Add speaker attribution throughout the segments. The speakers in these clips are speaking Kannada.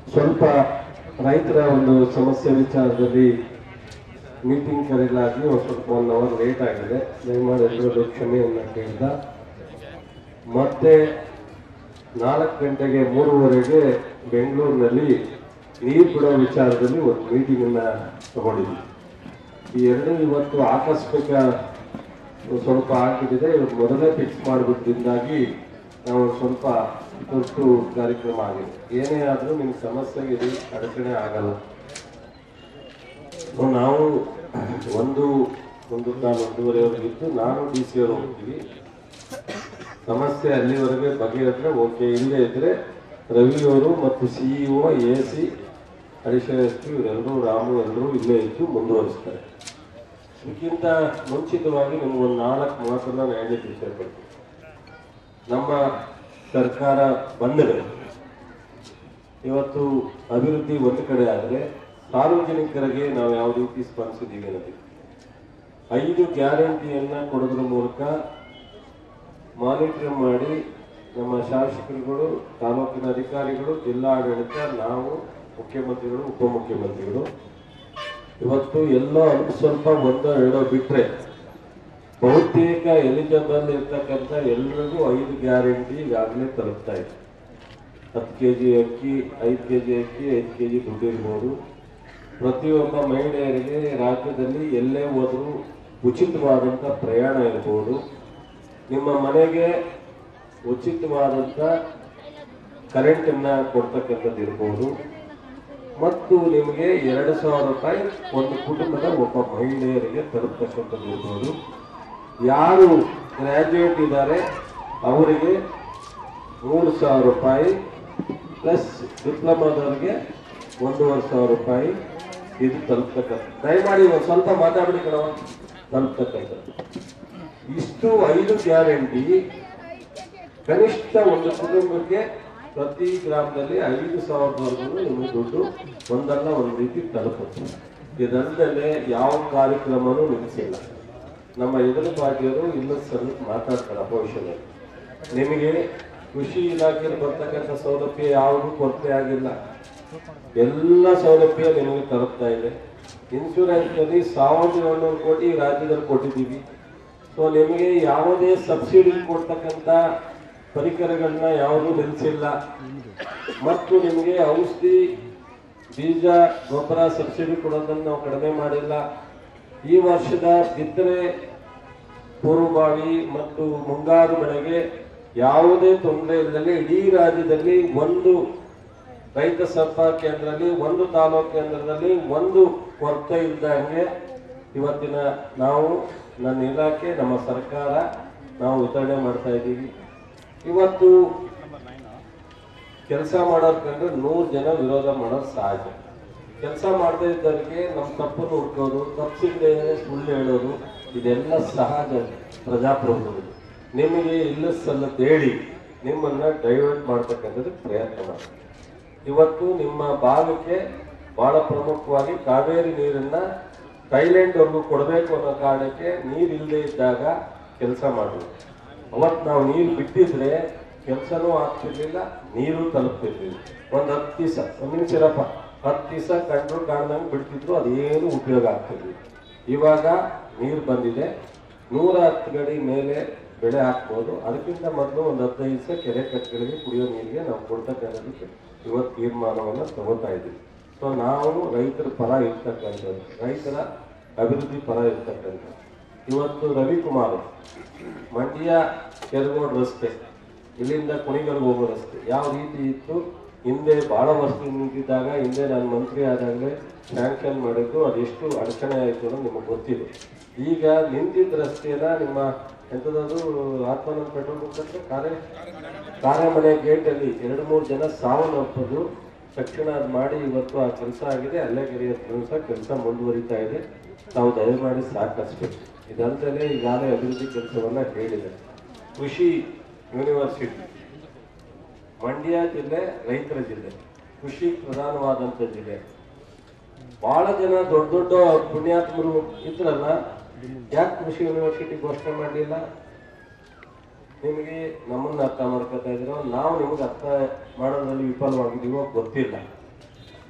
Speaker 1: ಸ್ವಲ್ಪ ರೈತರ ಒಂದು ಸಮಸ್ಯೆ ವಿಚಾರದಲ್ಲಿ ಮೀಟಿಂಗ್ ಕರೆಯಲಾಗಿ ಸ್ವಲ್ಪ 1 ಅವರ್ ಲೇಟ್ ಆಗಿದೆ. ದಯಮಾಡಿ ಎಲ್ಲರೂ ಕ್ಷಮೆಯನ್ನು ಕೇಳಿದ. ಮತ್ತೆ 4 ಗಂಟೆಗೆ 3:30ಗೆ ಬೆಂಗಳೂರಿನಲ್ಲಿ ನೀರು ಬಿಡೋ ವಿಚಾರದಲ್ಲಿ ಒಂದು ಮೀಟಿಂಗ್ ಅನ್ನ ತಗೊಂಡಿದ್ವಿ. ಈ ಎರಡು ಇವತ್ತು ಆಕಸ್ಮಿಕ ಸ್ವಲ್ಪ ಆಗಿಬಿಟ್ಟಿದೆ. ಇವತ್ತು ಮೊದಲೇ ಫಿಕ್ಸ್ ಮಾಡಿಬಿಟ್ಟಿದ್ದಾಗಿ ನಾವು ಸ್ವಲ್ಪ ತುರ್ತು ಕಾರ್ಯಕ್ರಮ ಆಗಿದೆ. ಏನೇ ಆದರೂ ನಿಮ್ಮ ಸಮಸ್ಯೆಗೆ ಇದು ಅಡಚಣೆ ಆಗಲ್ಲ. ನಾವು ಒಂದು ಕಾಲ 1:30ವರೆಗೆ ಇದ್ದು ನಾನು DC ಅವರು ಹೋಗ್ತೀವಿ. ಸಮಸ್ಯೆ ಅಲ್ಲಿವರೆಗೆ ಬಗೆಹರಿದ್ರೆ ಓಕೆ, ಇಲ್ಲೇ ಇದ್ರೆ ರವಿಯವರು ಮತ್ತು CEO AC ಅಡಿಷನಲ್ SP ಇವರೆಲ್ಲರೂ ರಾಮು ಎಲ್ಲರೂ ಇಲ್ಲೇ ಇದ್ದು ಮುಂದುವರಿಸ್ತಾರೆ. ಇದಕ್ಕಿಂತ ಮುಂಚಿತವಾಗಿ ನಿಮ್ಗೊಂದು 4 ಮಾತನ್ನ ನಾನು ಹೇಳಲಿಕ್ಕೆ ಇಷ್ಟಪಡ್ತೀನಿ. ನಮ್ಮ ಸರ್ಕಾರ ಬಂದರೆ ಇವತ್ತು ಅಭಿವೃದ್ಧಿ ಒಂದು ಕಡೆ ಆದರೆ ಸಾರ್ವಜನಿಕರಿಗೆ ನಾವು ಯಾವ ರೀತಿ ಸ್ಪಂದಿಸಿದ್ದೀವಿ ಅನ್ನೋದು 5 ಗ್ಯಾರಂಟಿಯನ್ನ ಕೊಡೋದ್ರ ಮೂಲಕ ಮಾನಿಟರ್ ಮಾಡಿ ನಮ್ಮ ಶಾಸಕರುಗಳು, ತಾಲೂಕಿನ ಅಧಿಕಾರಿಗಳು, ಜಿಲ್ಲಾಡಳಿತ, ನಾವು ಮುಖ್ಯಮಂತ್ರಿಗಳು, ಉಪಮುಖ್ಯಮಂತ್ರಿಗಳು ಇವತ್ತು ಎಲ್ಲೋ ಸ್ವಲ್ಪ ಒಂದೋ ಎರಡೋ ಬಿಟ್ರೆ ಬಹುತೇಕ ಎಲಿಜಿಬಲ್ ಇರ್ತಕ್ಕಂಥ ಎಲ್ಲರಿಗೂ 5 ಗ್ಯಾರಂಟಿ ಈಗಾಗಲೇ ತಲುಪ್ತಾ ಇದೆ. 10 kg ಅಕ್ಕಿ, 5 kg ಅಕ್ಕಿ, 5 kg ದುಡ್ಡು ಇರ್ಬೋದು. ಪ್ರತಿಯೊಬ್ಬ ಮಹಿಳೆಯರಿಗೆ ರಾಜ್ಯದಲ್ಲಿ ಎಲ್ಲೇ ಹೋದರೂ ಉಚಿತವಾದಂಥ ಪ್ರಯಾಣ ಇರ್ಬೋದು. ನಿಮ್ಮ ಮನೆಗೆ ಉಚಿತವಾದಂಥ ಕರೆಂಟನ್ನು ಕೊಡ್ತಕ್ಕಂಥದ್ದು ಇರ್ಬೋದು. ಮತ್ತು ನಿಮಗೆ 2,000 ರೂಪಾಯಿ ಒಂದು ಕುಟುಂಬದ ಒಬ್ಬ ಮಹಿಳೆಯರಿಗೆ ತಲುಪತಕ್ಕಂಥದ್ದು ಇರ್ಬೋದು. ಯಾರು ಗ್ರ್ಯಾಜುಯೇಟ್ ಇದ್ದಾರೆ ಅವರಿಗೆ 3,000 ರೂಪಾಯಿ ಪ್ಲಸ್ ಡಿಪ್ಲೊಮಾದವರಿಗೆ 1,500 ರೂಪಾಯಿ ಇದು ತಲುಪತಕ್ಕಂಥ. ದಯಮಾಡಿ ಒಂದು ಸ್ವಲ್ಪ ಮಾತಾಡಿ ಕಣವ. ತಲುಪತಕ್ಕಂಥದ್ದು ಇಷ್ಟು 5 ಗ್ಯಾರಂಟಿ ಕನಿಷ್ಠ ಒಂದು ಕುಟುಂಬಕ್ಕೆ ಪ್ರತಿ ಗ್ರಾಮದಲ್ಲಿ 5,000ವರೆಗೂ ನಿಮಗೆ ದುಡ್ಡು ಒಂದಲ್ಲ ಒಂದು ರೀತಿ ತಲುಪುತ್ತೆ. ಇದಲ್ಲದೆ ಯಾವ ಕಾರ್ಯಕ್ರಮನೂ ನಿಲ್ಲಿಸಿಲ್ಲ. ನಮ್ಮ ಎದುರು ಪಾರ್ಟಿಯವರು ಇಲ್ಲ ಸರ್ ಮಾತಾಡ್ತಾರೆ ಅಪೋಸಿಷನ್. ನಿಮಗೆ ಕೃಷಿ ಇಲಾಖೆಯಲ್ಲಿ ಬರ್ತಕ್ಕಂಥ ಸೌಲಭ್ಯ ಯಾವುದೂ ಕೊರತೆ ಆಗಿಲ್ಲ. ಎಲ್ಲ ಸೌಲಭ್ಯ ನಿಮಗೆ ತಲುಪ್ತಾ ಇದೆ. ಇನ್ಶೂರೆನ್ಸ್ನಲ್ಲಿ 1,700 ಕೋಟಿ ರಾಜ್ಯದಲ್ಲಿ ಕೊಟ್ಟಿದ್ದೀವಿ. ಸೊ ನಿಮಗೆ ಯಾವುದೇ ಸಬ್ಸಿಡಿ ಕೊಡ್ತಕ್ಕಂಥ ಪರಿಕರಗಳನ್ನ ಯಾವುದೂ ನಿಲ್ಲಿಸಿಲ್ಲ. ಮತ್ತು ನಿಮಗೆ ಔಷಧಿ, ಬೀಜ, ಗೊಬ್ಬರ ಸಬ್ಸಿಡಿ ಕೊಡೋದನ್ನು ನಾವು ಕಡಿಮೆ ಮಾಡಿಲ್ಲ. ಈ ವರ್ಷದ ಬಿತ್ತನೆ ಪೂರ್ವಭಾವಿ ಮತ್ತು ಮುಂಗಾರು ಬೆಳೆಗೆ ಯಾವುದೇ ತೊಂದರೆ ಇಲ್ಲದೆ ಇಡೀ ರಾಜ್ಯದಲ್ಲಿ ಒಂದು ರೈತ ಸಂಪರ್ಕ ಕೇಂದ್ರದಲ್ಲಿ, ಒಂದು ತಾಲೂಕು ಕೇಂದ್ರದಲ್ಲಿ ಒಂದು ಕೊರತೆ ಇದ್ದಂಗೆ ಇವತ್ತಿನ ನಾವು ನನ್ನ ಇಲಾಖೆ, ನಮ್ಮ ಸರ್ಕಾರ ನಾವು ವಿತರಣೆ ಮಾಡ್ತಾ ಇದ್ದೀವಿ. ಇವತ್ತು ಕೆಲಸ ಮಾಡೋರ್ ಕಂಡ್ರೆ 100 ಜನ ವಿರೋಧ ಮಾಡೋದು ಸಹಜ. ಕೆಲಸ ಮಾಡದೇ ಇದ್ದವರಿಗೆ ನಮ್ಮ ತಪ್ಪನ್ನು ಹುಡ್ಕೋದು, ತಪ್ಪಿಲ್ಲದೆ ಸುಳ್ಳು ಹೇಳೋದು ಇದೆಲ್ಲ ಸಹಜ ಪ್ರಜಾಪ್ರಭುತ್ವದಲ್ಲಿ. ನಿಮಗೆ ಇಲ್ಲ ಸಲ್ಲದ ಹೇಳಿ ನಿಮ್ಮನ್ನ ಡೈವರ್ಟ್ ಮಾಡ್ತಕ್ಕಂಥದ್ದು ಪ್ರಯತ್ನ ಮಾಡಿ. ಇವತ್ತು ನಿಮ್ಮ ಭಾಗಕ್ಕೆ ಬಹಳ ಪ್ರಮುಖವಾಗಿ ಕಾವೇರಿ ನೀರನ್ನ ಥೈಲ್ಯಾಂಡ್ವರೆಗೂ ಕೊಡಬೇಕು ಅನ್ನೋ ಕಾರಣಕ್ಕೆ ನೀರಿಲ್ಲದೆ ಇದ್ದಾಗ ಕೆಲಸ ಮಾಡಬೇಕು. ಅವತ್ತು ನಾವು ನೀರು ಬಿಟ್ಟಿದ್ರೆ ಕೆಲಸನೂ ಆಗ್ತಿರ್ಲಿಲ್ಲ, ನೀರು ತಲುಪ್ತಿರ್ಲಿಲ್ಲ. ಒಂದು 10 ದಿವಸ, ಒಂದು ನಿಮಿಷರಪ್ಪ, 10 ದಿವಸ ಕಂಡ್ರು ಕಾಣ್ದಂಗೆ ಬಿಡ್ತಿದ್ರು, ಅದೇನು ಉಪಯೋಗ ಆಗ್ತಿರ್ಲಿಲ್ಲ. ಇವಾಗ ನೀರು ಬಂದಿದೆ, 110 ಅಡಿ ಮೇಲೆ ಬೆಳೆ ಹಾಕ್ಬೋದು. ಅದಕ್ಕಿಂತ ಮೊದಲು ಒಂದು 15 ದಿವಸ ಕೆರೆ ಕಟ್ಟೆಗಳಿಗೆ ಕುಡಿಯೋ ನೀರಿಗೆ ನಾವು ಕೊಡ್ತಕ್ಕಂಥದಕ್ಕೆ ಇವತ್ತು ತೀರ್ಮಾನವನ್ನು ತಗೋತಾ ಇದ್ದೀವಿ. ಸೊ ನಾವು ರೈತರ ಪರ ಇರ್ತಕ್ಕಂಥದ್ದು, ರೈತರ ಅಭಿವೃದ್ಧಿ ಪರ ಇರ್ತಕ್ಕಂಥದ್ದು. ಇವತ್ತು ರವಿಕುಮಾರ್ ಮಂಡ್ಯ ಕೆರಗೋಡು ರಸ್ತೆ, ಇಲ್ಲಿಂದ ಕುಣಿಗಲ್ಗೆ ಹೋಗೋ ರಸ್ತೆ ಯಾವ ರೀತಿ ಇತ್ತು ಹಿಂದೆ ಬಹಳ ವರ್ಷ ನಿಂತಿದ್ದಾಗ, ಹಿಂದೆ ನಾನು ಮಂತ್ರಿ ಆದಾಗಲೇ ಸ್ಯಾಂಕ್ಷನ್ ಮಾಡಿದ್ದು, ಅದೆಷ್ಟು ಅಡಚಣೆ ಆಯಿತು ಅನ್ನೋದು ನಿಮಗೆ ಗೊತ್ತಿದೆ. ಈಗ ನಿಂತಿದ್ದ ರಸ್ತೆನ ನಿಮ್ಮ ಎಂಥದ್ದು ಆತ್ಮಾನಂದ ಪೆಟ್ರೋಲ್ ಬಂಕ್ ಕಾರ್ಯಮನೆ ಗೇಟಲ್ಲಿ 2-3 ಜನ ಸಾವನ್ನಪ್ಪದು ತಕ್ಷಣ ಅದು ಮಾಡಿ ಇವತ್ತು ಆ ಕೆಲಸ ಆಗಿದೆ. ಅಲ್ಲೆಗೆರೆಯ ಕೆಲಸ ಮುಂದುವರಿತಾ ಇದೆ. ನಾವು ದಯಮಾಡಿ ಸಾಕಷ್ಟು ಇದಲ್ಲದೆ ಈಗಾಗಲೇ ಅಭಿವೃದ್ಧಿ ಕೆಲಸವನ್ನ ಹೇಳಿದೆ. ಕೃಷಿ ಯೂನಿವರ್ಸಿಟಿ ಮಂಡ್ಯ ಜಿಲ್ಲೆ ರೈತರ ಜಿಲ್ಲೆ, ಕೃಷಿ ಪ್ರಧಾನವಾದಂಥ ಜಿಲ್ಲೆ. ಬಹಳ ಜನ ದೊಡ್ಡ ದೊಡ್ಡ ಪುಣ್ಯಾತ್ಮರು ಇದ್ರಲ್ಲ, ಯಾಕೆ ಕೃಷಿ ಯೂನಿವರ್ಸಿಟಿ ಘೋಷಣೆ ಮಾಡಲಿಲ್ಲ? ನಿಮಗೆ ನಮ್ಮನ್ನ ಅರ್ಥ ಮಾಡ್ಕೊತಾ ಇದ್ದೀರೋ, ನಾವು ನಿಮಗೆ ಅರ್ಥ ಮಾಡೋದ್ರಲ್ಲಿ ವಿಫಲವಾಗಿದ್ದೀವೋ ಗೊತ್ತಿಲ್ಲ.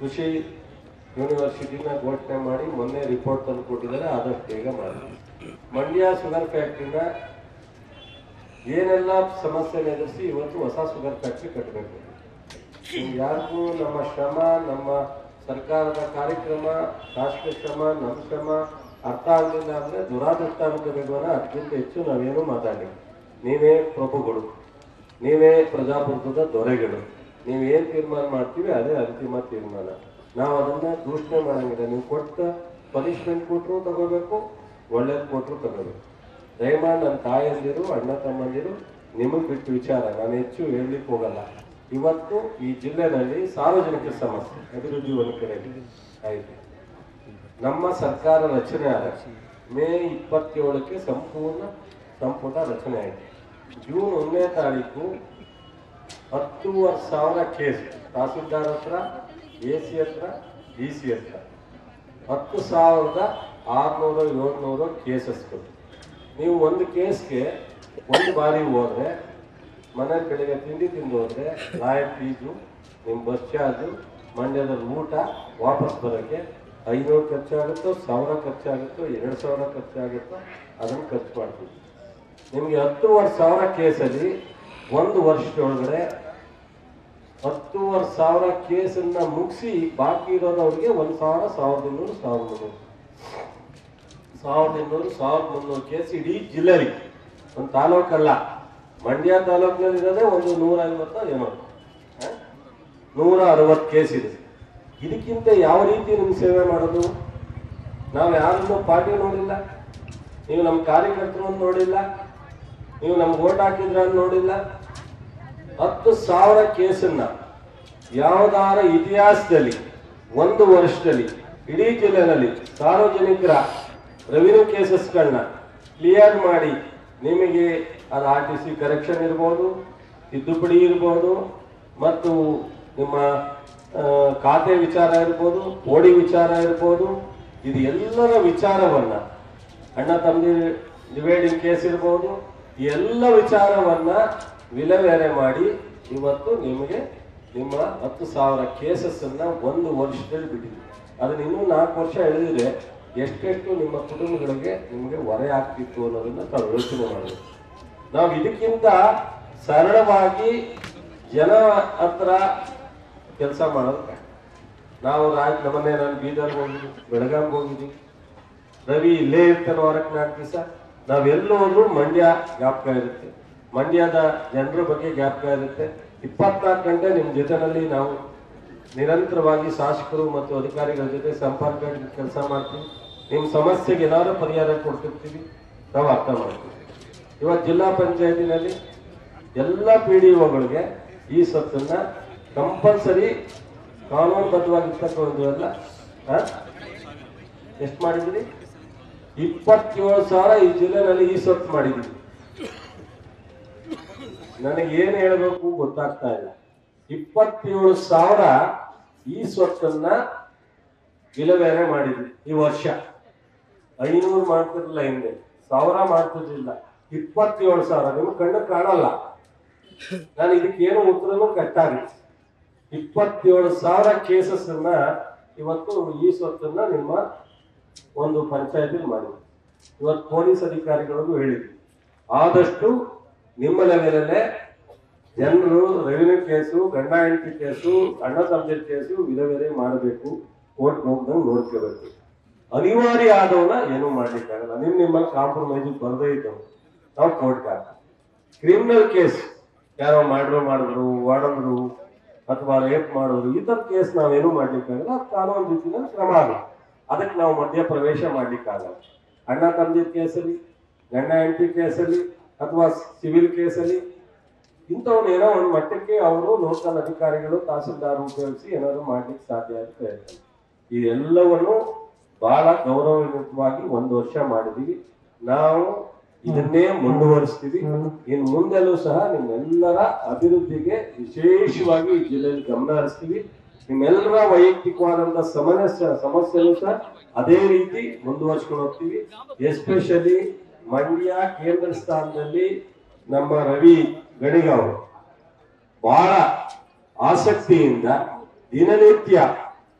Speaker 1: ಕೃಷಿ ಯೂನಿವರ್ಸಿಟಿನ ಘೋಷಣೆ ಮಾಡಿ ಮೊನ್ನೆ ರಿಪೋರ್ಟ್ ತಂದು ಕೊಟ್ಟಿದ್ದಾರೆ, ಆದಷ್ಟು ಬೇಗ ಮಾಡಿ. ಮಂಡ್ಯ ಶುಗರ್ ಫ್ಯಾಕ್ಟ್ರಿನ ಏನೆಲ್ಲ ಸಮಸ್ಯೆ ಎದುರಿಸಿ ಇವತ್ತು ಹೊಸ ಶುಗರ್ ಫ್ಯಾಕ್ಟ್ರಿ ಕಟ್ಟಬೇಕು. ಯಾರಿಗೂ ನಮ್ಮ ಶ್ರಮ, ನಮ್ಮ ಸರ್ಕಾರದ ಕಾರ್ಯಕ್ರಮ, ರಾಷ್ಟ್ರೀಯ ಶ್ರಮ, ನಮ್ಮ ಶ್ರಮ ಅರ್ಥ ಆಗಲಿಲ್ಲ ಅಂದ್ರೆ ದುರಾದೃಷ್ಟ ಅನ್ಕೋಬೇಕು. ಅದಕ್ಕಿಂತ ಹೆಚ್ಚು ನಾವೇನು ಮಾತಾಡಿ, ನೀವೇ ಪ್ರಭುಗಳು, ನೀವೇ ಪ್ರಜಾಪ್ರಭುತ್ವದ ದೊರೆಗಳು, ನೀವೇನ್ ತೀರ್ಮಾನ ಮಾಡ್ತೀವಿ ಅದೇ ಅಂತಿಮ ತೀರ್ಮಾನ. ನಾವು ಅದನ್ನ ದೂಷಣೆ ಮಾಡಂಗಿಲ್ಲ. ನೀವು ಕೊಟ್ಟ ಪನಿಷ್ಮೆಂಟ್ ಕೊಟ್ಟರು ತಗೋಬೇಕು, ಒಳ್ಳೇದು ಕೊಟ್ಟರು ತಗೋಬೇಕು. ದಯಮಾಡಿ ನನ್ನ ತಾಯಂದಿರು, ಅಣ್ಣ ತಮ್ಮಂದಿರು, ನಿಮಗೆ ಬಿಟ್ಟು ವಿಚಾರ, ನಾನು ಹೆಚ್ಚು ಹೇಳಲಿಕ್ಕೆ ಹೋಗಲ್ಲ. ಇವತ್ತು ಈ ಜಿಲ್ಲೆನಲ್ಲಿ ಸಾರ್ವಜನಿಕ ಸಮಸ್ಯೆ ಅಭಿವೃದ್ಧಿ ಒಂದು ಕಡೆ ಆಯಿತು. ನಮ್ಮ ಸರ್ಕಾರ ರಚನೆ ಆದ ಮೇ 27ಕ್ಕೆ ಸಂಪೂರ್ಣ ಸಂಪುಟ ರಚನೆ ಆಯಿತು. ಜೂನ್ 1ನೇ ತಾರೀಕು 10,000 ಕೇಸ್ ತಹಸೀಲ್ದಾರ್ ಹತ್ರ, AC ಹತ್ರ, DC ಹತ್ರ 10,600-700 ಕೇಸಸ್ಗಳು. ನೀವು ಒಂದು ಕೇಸ್ಗೆ ಒಂದು ಬಾರಿ ಹೋದ್ರೆ, ಮನೆ ಕಡೆಗೆ ತಿಂಡಿ ತಿಂದು ಹೋದ್ರೆ ಲಾಯರ್ ಫೀಸು, ನಿಮ್ಮ ಬಸ್ ಚಾರ್ಜು, ಮಂಡ್ಯದಲ್ಲಿ ಊಟ, ವಾಪಸ್ ಬರೋಕ್ಕೆ 500 ಖರ್ಚಾಗುತ್ತೋ, 1000 ಖರ್ಚಾಗುತ್ತೋ, 2,000 ಖರ್ಚಾಗುತ್ತೋ, ಅದನ್ನು ಖರ್ಚು ಮಾಡ್ತೀವಿ. ನಿಮಗೆ 10,000 ಕೇಸಲ್ಲಿ ಒಂದು ವರ್ಷದೊಳಗಡೆ 10,000 ಕೇಸನ್ನ ಮುಗಿಸಿ ಬಾಕಿ ಇರೋದವ್ರಿಗೆ 1,000, 1,200, 1,300 ಕೇಸ್ ಇಡೀ ಜಿಲ್ಲೆಯಲ್ಲಿ. ಒಂದು ತಾಲೂಕಲ್ಲ, ಮಂಡ್ಯ ತಾಲೂಕಿನಲ್ಲಿ ಇರೋದೇ ಒಂದು 150 ಏನೋ 160 ಕೇಸ್ ಇದೆ. ಇದಕ್ಕಿಂತ ಯಾವ ರೀತಿ ನಿಮ್ಗೆ ಸೇವೆ ಮಾಡೋದು? ನಾವು ಯಾರನ್ನು ಪಾರ್ಟಿ ನೋಡಿಲ್ಲ, ನೀವು ನಮ್ಮ ಕಾರ್ಯಕರ್ತರನ್ನು ನೋಡಿಲ್ಲ, ನೀವು ನಮ್ಗೆ ಓಟ್ ಹಾಕಿದ್ರ ನೋಡಿಲ್ಲ. 10,000 ಕೇಸನ್ನ ಯಾವುದಾರ ಇತಿಹಾಸದಲ್ಲಿ ಒಂದು ವರ್ಷದಲ್ಲಿ ಇಡೀ ಜಿಲ್ಲೆನಲ್ಲಿ ಸಾರ್ವಜನಿಕರ ರೆವಿನ್ಯೂ ಕೇಸಸ್ಗಳನ್ನ ಕ್ಲಿಯರ್ ಮಾಡಿ, ನಿಮಗೆ ಅದು RTC ಕರೆಕ್ಷನ್ ಇರ್ಬೋದು, ತಿದ್ದುಪಡಿ ಇರ್ಬೋದು, ಮತ್ತು ನಿಮ್ಮ ಖಾತೆ ವಿಚಾರ ಇರ್ಬೋದು, ಓಡಿ ವಿಚಾರ ಇರ್ಬೋದು, ಇದು ಎಲ್ಲರ ವಿಚಾರವನ್ನ, ಅಣ್ಣ ತಮ್ಮದಿ ಡಿವೈಡಿಂಗ್ ಕೇಸ್ ಇರ್ಬೋದು, ಈ ಎಲ್ಲ ವಿಚಾರವನ್ನ ವಿಲೇವಾರಿ ಮಾಡಿ ಇವತ್ತು ನಿಮಗೆ ನಿಮ್ಮ 10,000 ಕೇಸಸ್ಸನ್ನ ಒಂದು ವರ್ಷದಲ್ಲಿ ಬಿಟ್ಟಿದೆ. ಅದನ್ನ ಇನ್ನೂ 4 ವರ್ಷ ಎಳೆದಿದ್ರೆ ಎಷ್ಟೆಷ್ಟು ನಿಮ್ಮ ಕುಟುಂಬಗಳಿಗೆ ನಿಮಗೆ ಹೊರೆ ಆಗ್ತಿತ್ತು ಅನ್ನೋದನ್ನ ತಾವು ಯೋಚನೆ ಮಾಡಬೇಕು. ನಾವು ಇದಕ್ಕಿಂತ ಸರಳವಾಗಿ ಜನ ಹತ್ರ ಕೆಲಸ ಮಾಡೋದು. ನಾವು ನಮ್ಮನ್ನೇ ನಾನು ಬೀದರ್ಗೆ ಹೋಗಿದ್ವಿ, ಬೆಳಗಾವಿಗೆ ಹೋಗಿದ್ವಿ, ರವಿ ಇಲ್ಲೇ ಇರ್ತಾನೆ ವಾರಕ್ಕೆ 4 ದಿವಸ. ನಾವೆಲ್ಲೋದ್ರೂ ಮಂಡ್ಯ ಜ್ಞಾಪಕ ಇರುತ್ತೆ, ಮಂಡ್ಯದ ಜನರ ಬಗ್ಗೆ ಜ್ಞಾಪಕ ಇರುತ್ತೆ. 24 ಗಂಟೆ ನಿಮ್ಮ ಜೊತೆನಲ್ಲಿ ನಾವು ನಿರಂತರವಾಗಿ ಶಾಸಕರು ಮತ್ತು ಅಧಿಕಾರಿಗಳ ಜೊತೆ ಸಂಪರ್ಕ ಕೆಲಸ ಮಾಡ್ತೀವಿ. ನಿಮ್ಮ ಸಮಸ್ಯೆಗೆ ಏನಾದ್ರು ಪರಿಹಾರ ಕೊಡ್ತಿರ್ತೀವಿ, ನಾವು ಅರ್ಥ ಮಾಡ್ತೀವಿ. ಇವತ್ತು ಜಿಲ್ಲಾ ಪಂಚಾಯತಿನಲ್ಲಿ ಎಲ್ಲ PDOಗಳಿಗೆ ಈ ಸ್ವತ್ತನ್ನ ಕಂಪಲ್ಸರಿ ಕಾನೂನುಬದ್ಧವಾಗಿರ್ತಕ್ಕಂಥದ್ದೆಲ್ಲ ಎಷ್ಟು ಮಾಡಿದ್ರಿ? 27,000 ಈ ಜಿಲ್ಲೆನಲ್ಲಿ ಈ ಸ್ವತ್ತು ಮಾಡಿದ್ವಿ. ನನಗೆ ಏನು ಹೇಳಬೇಕು ಗೊತ್ತಾಗ್ತಾ ಇಲ್ಲ. 27,000 ಈ ಸ್ವತ್ತನ್ನ ವಿಲೇವಾರಿ ಮಾಡಿದ್ವಿ ಈ ವರ್ಷ. 500 ಮಾಡ್ತಿರ್ಲಿಲ್ಲ, ಹಿಂದೆ 1000 ಮಾಡ್ತಿರ್ಲಿಲ್ಲ, 27,000 ನಿಮ್ಗೆ ಕಣ್ಣು ಕಾಣಲ್ಲ. ನಾನು ಇದಕ್ಕೇನು ಉತ್ತರನೂ ಕಟ್ಟಾಗಿ 27,000 ಕೇಸಸ್ ಅನ್ನ ಇವತ್ತು ಈ ಸ್ವತ್ತನ್ನ ನಿಮ್ಮ ಒಂದು ಪಂಚಾಯತಿ ಮಾಡಿದ್ವಿ. ಇವತ್ತು ಪೊಲೀಸ್ ಅಧಿಕಾರಿಗಳಿಗೂ ಹೇಳಿದ್ವಿ, ಆದಷ್ಟು ನಿಮ್ಮ ಲೆವೆಲಲ್ಲೇ ಜನರು ರೆವಿನ್ಯೂ ಕೇಸು, ಗಂಡ ಹೆಂಡತಿ ಕೇಸು, ಅಣ್ಣ ತಮ್ಮದಿರ ಕೇಸು ವಿಲೇವಾರಿ ಮಾಡಬೇಕು, ಕೋರ್ಟ್ ಹೋಗ್ದಂಗೆ ನೋಡ್ಕೋಬೇಕು. ಅನಿವಾರ್ಯ ಆದವನ್ನ ಏನೂ ಮಾಡ್ಲಿಕ್ಕಾಗಲ್ಲ. ನಿಮ್ಮಲ್ಲಿ ಕಾಂಪ್ರಮೈಸ್ ಬರದೇ ಇದ್ದವು ನಾವು ಕೋರ್ಟ್ ಹಾಕಿ. ಕ್ರಿಮಿನಲ್ ಕೇಸ್ ಯಾರೋ ಮಾಡಿದ್ರು ಹೊಡೆದ್ರು ಅಥವಾ ರೇಪ್ ಮಾಡಿದ್ರು, ಈ ತರ ಕೇಸ್ ನಾವೇನು ಮಾಡ್ಲಿಕ್ಕಾಗಲ್ಲ. ಕಾನೂನು ರೀತಿಯಲ್ಲಿ ಕ್ರಮ ಆಗಲ್ಲ, ಅದಕ್ಕೆ ನಾವು ಮಧ್ಯ ಪ್ರವೇಶ ಮಾಡ್ಲಿಕ್ಕಾಗಲ್ಲ. ಅಣ್ಣ ತಮ್ಮದಿರ ಕೇಸಲ್ಲಿ, ಗಂಡ ಹೆಂಡತಿ ಕೇಸಲ್ಲಿ ಅಥವಾ ಸಿವಿಲ್ ಕೇಸಲ್ಲಿ ಇಂಥವ್ರು ಏನೋ ಒಂದು ಮಟ್ಟಕ್ಕೆ ಅವರು ಲೋಕಲ್ ಅಧಿಕಾರಿಗಳು, ತಹಸೀಲ್ದಾರ್ ಉಪಯೋಗಿಸಿ ಏನಾದ್ರು ಮಾಡ್ಲಿಕ್ಕೆ ಸಾಧ್ಯ ಆಗ್ತಾ ಇರ್ತದೆ. ಇದೆಲ್ಲವನ್ನು ಬಹಳ ಗೌರವಯುತವಾಗಿ 1 ವರ್ಷ ಮಾಡಿದೀವಿ. ನಾವು ಇದನ್ನೇ ಮುಂದುವರಿಸ್ತೀವಿ. ಇನ್ನು ಮುಂದೆಲ್ಲೂ ಸಹ ನಿಮ್ಮೆಲ್ಲರ ಅಭಿವೃದ್ಧಿಗೆ ವಿಶೇಷವಾಗಿ ಈ ಜಿಲ್ಲೆಯಲ್ಲಿ ಗಮನ ಹರಿಸ್ತೀವಿ. ನಿಮ್ಮೆಲ್ಲರ ವೈಯಕ್ತಿಕವಾದಂತ ಸಮಸ್ಯೆನೂ ಸಹ ಅದೇ ರೀತಿ ಮುಂದುವರ್ಸ್ಕೊಂಡು ಹೋಗ್ತೀವಿ. ಎಸ್ಪೆಷಲಿ ಮಂಡ್ಯ ಕೇಂದ್ರ ಸ್ಥಾನದಲ್ಲಿ ನಮ್ಮ ರವಿ ಗಣಿಗಾವ್ ಬಹಳ ಆಸಕ್ತಿಯಿಂದ ದಿನನಿತ್ಯ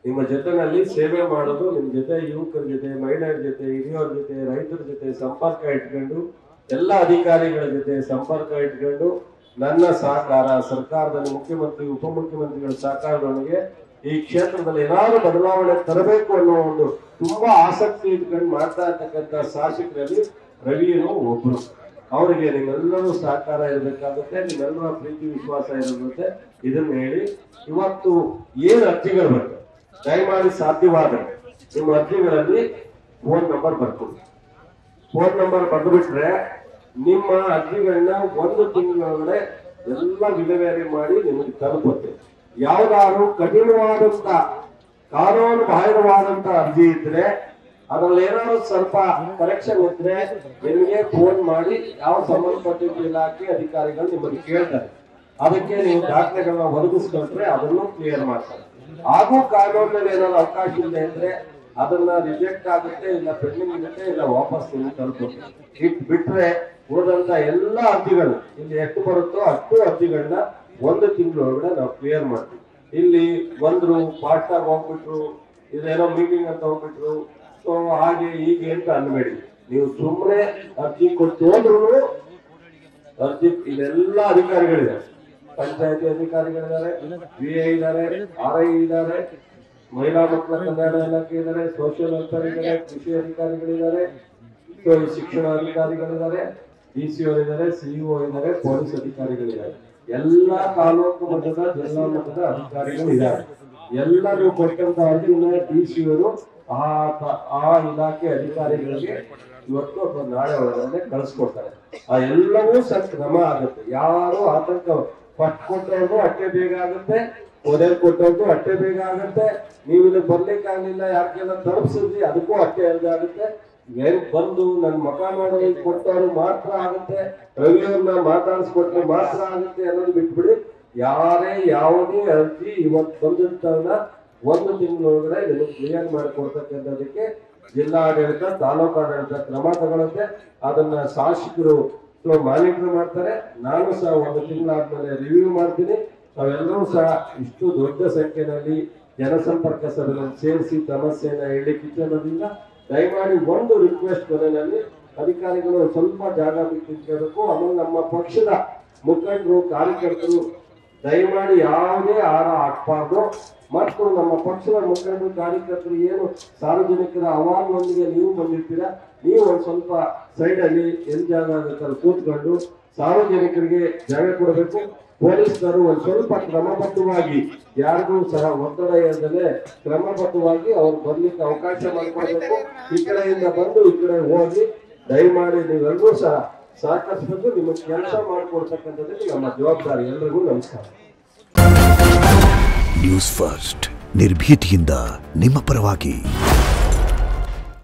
Speaker 1: ನಿಮ್ಮ ಜೊತೆನಲ್ಲಿ ಸೇವೆ ಮಾಡೋದು, ನಿಮ್ಮ ಜೊತೆ ಯುವಕರ ಜೊತೆ, ಮಹಿಳೆಯರ ಜೊತೆ, ಹಿರಿಯರ ಜೊತೆ, ರೈತರ ಜೊತೆ ಸಂಪರ್ಕ ಇಟ್ಕೊಂಡು, ಎಲ್ಲ ಅಧಿಕಾರಿಗಳ ಜೊತೆ ಸಂಪರ್ಕ ಇಟ್ಕೊಂಡು ನನ್ನ ಸಹಕಾರ, ಸರ್ಕಾರದಲ್ಲಿ ಮುಖ್ಯಮಂತ್ರಿ ಉಪಮುಖ್ಯಮಂತ್ರಿಗಳ ಸಹಕಾರದೊಂದಿಗೆ ಈ ಕ್ಷೇತ್ರದಲ್ಲಿ ಏನಾದ್ರು ಬದಲಾವಣೆ ತರಬೇಕು ಅನ್ನೋ ಒಂದು ತುಂಬಾ ಆಸಕ್ತಿ ಇಟ್ಕೊಂಡು ಮಾಡ್ತಾ ಇರ್ತಕ್ಕಂಥ ಶಾಸಕರಲ್ಲಿ ರವಿಯನು ಒಬ್ರು. ಅವರಿಗೆ ನಿಮ್ಮೆಲ್ಲರೂ ಸಹಕಾರ ಇರಬೇಕಾಗುತ್ತೆ, ನಿಮ್ಮೆಲ್ಲರ ಪ್ರೀತಿ ವಿಶ್ವಾಸ ಇರುತ್ತೆ. ಇದನ್ನ ಹೇಳಿ ಇವತ್ತು ಏನು ಅರ್ಜಿಗಳು ಬರ್ತವೆ ದಯಮಾಡಿ ಸಾಧ್ಯವಾದರೆ ನಿಮ್ಮ ಅರ್ಜಿಗಳಲ್ಲಿ ಫೋನ್ ನಂಬರ್ ಬರ್ಕೊಡಿ. ಫೋನ್ ನಂಬರ್ ಬರೆದುಬಿಟ್ರೆ ನಿಮ್ಮ ಅರ್ಜಿಗಳನ್ನ 1 ತಿಂಗಳೊಳಗಡೆ ಎಲ್ಲ ವಿಲೇವಾರಿ ಮಾಡಿ ನಿಮಗೆ ತಲುಪುತ್ತೆ. ಯಾವ್ದಾದ್ರು ಕಠಿಣವಾದಂತ ಕಾನೂನು ಬಾಹಿರವಾದಂತ ಅರ್ಜಿ ಇದ್ರೆ, ಅದ್ರಲ್ಲಿ ಏನಾದ್ರು ಸ್ವಲ್ಪ ಕರೆಕ್ಷನ್ ಇದ್ರೆ ನಿಮಗೆ ಫೋನ್ ಮಾಡಿ ಯಾವ ಸಂಬಂಧಪಟ್ಟಿದ್ದ ಇಲಾಖೆ ಅಧಿಕಾರಿಗಳು ನಿಮಗೆ ಕೇಳ್ತಾರೆ. ಅದಕ್ಕೆ ನೀವು ದಾಖಲೆಗಳನ್ನ ಒದಗಿಸ್ಕೊಂಡ್ರೆ ಅದನ್ನು ಕ್ಲಿಯರ್ ಮಾಡ್ತಾರೆ. ಹಾಗೂ ಕಾನೂನಲ್ಲಿ ಏನಾದ್ರು ಅವಕಾಶ ಇಲ್ಲ ಅಂದ್ರೆ ಅದನ್ನ ರಿಜೆಕ್ಟ್ ಆಗುತ್ತೆ, ಇಲ್ಲ ಪೆಂಡಿಂಗ್ ಇರುತ್ತೆ, ಇಲ್ಲ ವಾಪಸ್ ನಿಮ್ಗೆ ತಲುಪುತ್ತೆ. ಇಟ್ ಬಿಟ್ರೆ ಉಳಿದಂತ ಎಲ್ಲ ಅರ್ಜಿಗಳು ಇಲ್ಲಿ ಎಷ್ಟು ಬರುತ್ತೋ ಅಷ್ಟು ಅರ್ಜಿಗಳನ್ನ 1 ತಿಂಗಳೊಳಗಡೆ ನಾವು ಕ್ಲಿಯರ್ ಮಾಡ್ತೀವಿ. ಇಲ್ಲಿ ಬಂದ್ರು ಫಾಸ್ಟ್ ಆಗಿ ಹೋಗ್ಬಿಟ್ರು, ಇದೇನೋ ಮೀಟಿಂಗ್ ಅಂತ ಹೋಗ್ಬಿಟ್ರು, ಸೊ ಹಾಗೆ ಹೀಗೆ ಅಂತ ಅನ್ಬೇಡಿ. ನೀವು ಸುಮ್ಮನೆ ಅರ್ಜಿ ಕೊಟ್ಟು ಹೋದ್ರು ಅರ್ಜಿ ಇಲ್ಲೆಲ್ಲ ಅಧಿಕಾರಿಗಳಿದ್ದಾರೆ. ಪಂಚಾಯತಿ ಅಧಿಕಾರಿಗಳಿದ್ದಾರೆ, VA ಇದ್ದಾರೆ, RI ಇದ್ದಾರೆ, ಮಹಿಳಾ ಮಕ್ಕಳ ಕಲ್ಯಾಣ ಇಲಾಖೆ ಇದ್ದಾರೆ, ಸೋಷಿಯಲ್ ವೆಲ್ಫೇರ್ ಇದ್ದಾರೆ, ಕೃಷಿ ಅಧಿಕಾರಿಗಳಿದ್ದಾರೆ, ಶಿಕ್ಷಣ ಅಧಿಕಾರಿಗಳಿದ್ದಾರೆ, DCO ಇದ್ದಾರೆ, CEO ಇದ್ದಾರೆ, ಪೊಲೀಸ್ ಅಧಿಕಾರಿಗಳಿದ್ದಾರೆ. ಎಲ್ಲಾ ತಾಲೂಕು ಮಟ್ಟದ ಜಿಲ್ಲಾ ಮಟ್ಟದ ಅಧಿಕಾರಿಗಳು ಇದ್ದಾರೆ. ಎಲ್ಲ ನೀವು ಕೊಟ್ಟಂತ ಅರ್ಜಿನ DCO ಆ ಇಲಾಖೆ ಅಧಿಕಾರಿಗಳಿಗೆ ಇವತ್ತು ಅಥವಾ ನಾಳೆ ಒಳಗಡೆ ಕಳಿಸ್ಕೊಡ್ತಾರೆ. ಆ ಎಲ್ಲವೂ ಕ್ರಮ ಆಗುತ್ತೆ. ಯಾರು ಆತಂಕ ಫಸ್ಟ್ ಕೊಟ್ಟವ್ರು ಅಷ್ಟೇ ಬೇಗ ಆಗುತ್ತೆ, ಮೊದಲು ಕೊಟ್ಟವ್ರು ಅಷ್ಟೇ ಬೇಗ ಆಗುತ್ತೆ. ನೀವು ಇಲ್ಲಿ ಬರ್ಲಿಕ್ಕೆ ಆಗ್ಲಿಲ್ಲ, ಯಾಕೆಲ್ಲ ತಲುಪಿಸಿದ್ರಿ ಅದಕ್ಕೂ ಅಷ್ಟೇ ಆಗುತ್ತೆ. ಏನ್ ಬಂದು ನನ್ನ ಮಕ ಮಾಡೋದು ಕೊಟ್ಟವ್ರು ಮಾತ್ರ ಆಗುತ್ತೆ, ರವಿಯವ್ರನ್ನ ಮಾತಾಡಿಸ್ಕೊಟ್ರೆ ಮಾತ್ರ ಆಗುತ್ತೆ ಅನ್ನೋದು ಬಿಟ್ಬಿಡಿ. ಯಾರೇ ಯಾವುದೇ ಅರ್ಜಿ ಇವತ್ತು ಬಂದಿರ್ತಾವನ್ನ 1 ತಿಂಗಳೊಳಗಡೆ ನಿಮಗೆ ಕ್ಲಿಯರ್ ಮಾಡಿಕೊಡ್ತಕ್ಕಂಥದಕ್ಕೆ ಜಿಲ್ಲಾಡಳಿತ, ತಾಲೂಕು ಆಡಳಿತ ಕ್ರಮ ತಗೊಳುತ್ತೆ. ಅದನ್ನ ಶಾಸಕರು ಮಾನಿಟರ್ ಮಾಡ್ತಾರೆ. ನಾನು ಸಹ 1 ತಿಂಗಳಾದ್ಮೇಲೆ ರಿವ್ಯೂ ಮಾಡ್ತೀನಿ. ನಾವೆಲ್ಲರೂ ಸಹ ಇಷ್ಟು ದೊಡ್ಡ ಸಂಖ್ಯೆಯಲ್ಲಿ ಜನಸಂಪರ್ಕ ಸಭೆಯಲ್ಲಿ ಸೇರಿಸಿ ಸಮಸ್ಯೆಯನ್ನ ಹೇಳಿಕ್ಕೆ ಅನ್ನೋದ್ರಿಂದ ದಯಮಾಡಿ ಒಂದು ರಿಕ್ವೆಸ್ಟ್ ಕೊನೆಯಲ್ಲಿ ಅಧಿಕಾರಿಗಳು ಸ್ವಲ್ಪ ಜಾಗ ಬಿಟ್ಟಿರ್ಬೇಕು. ಆಮೇಲೆ ನಮ್ಮ ಪಕ್ಷದ ಮುಖಂಡರು, ಕಾರ್ಯಕರ್ತರು ದಯಮಾಡಿ ಯಾವುದೇ ಆಹಾರ ಹಾಕಬಾರ್ದು. ಮತ್ತು ನಮ್ಮ ಪಕ್ಷದ ಮುಖಂಡರು, ಕಾರ್ಯಕರ್ತರು ಏನು ಸಾರ್ವಜನಿಕರ ಅವಾರ್ಡ್ನೊಂದಿಗೆ ನೀವು ಬಂದಿರ್ತೀರಾ, ನೀವು ಒಂದು ಸ್ವಲ್ಪ ಸೈಡ್ ಅಲ್ಲಿ ಎಲ್ಲಿ ಜಾಗ ಆಗುತ್ತಲ್ಲ ಕೂತ್ಕೊಂಡು ಸಾರ್ವಜನಿಕರಿಗೆ ಜಾಗ ಕೊಡಬೇಕು. ಪೊಲೀಸರು ಒಂದು ಸ್ವಲ್ಪ ಕ್ರಮಬದ್ಧವಾಗಿ ಯಾರಿಗೂ ಸಹ ಒತ್ತಡ ಇಲ್ಲದೆ ಕ್ರಮಬದ್ಧವಾಗಿ ಅವ್ರು ಬರ್ಲಿಕ್ಕೆ ಅವಕಾಶ ಮಾಡಿಕೊಡ್ಬೇಕು. ಈ ಕಡೆಯಿಂದ ಬಂದು ಈ ಕಡೆ ಹೋಗಿ ದಯಮಾಡಿ ನೀವೆಲ್ಲರೂ ಸಹ ಸಹಕರಿಸಬೇಕು. ನಿಮಗೆ ಕೆಲಸ ಮಾಡಿಕೊಡ್ತಕ್ಕಂಥದ್ದಕ್ಕೆ ನಮ್ಮ ಜವಾಬ್ದಾರಿ. ಎಲ್ರಿಗೂ ನಮಸ್ಕಾರ.
Speaker 2: ನ್ಯೂಸ್ ಫಸ್ಟ್ ನಿರ್ಭೀತಿಯಿಂದ ನಿಮ್ಮ ಪರವಾಗಿ.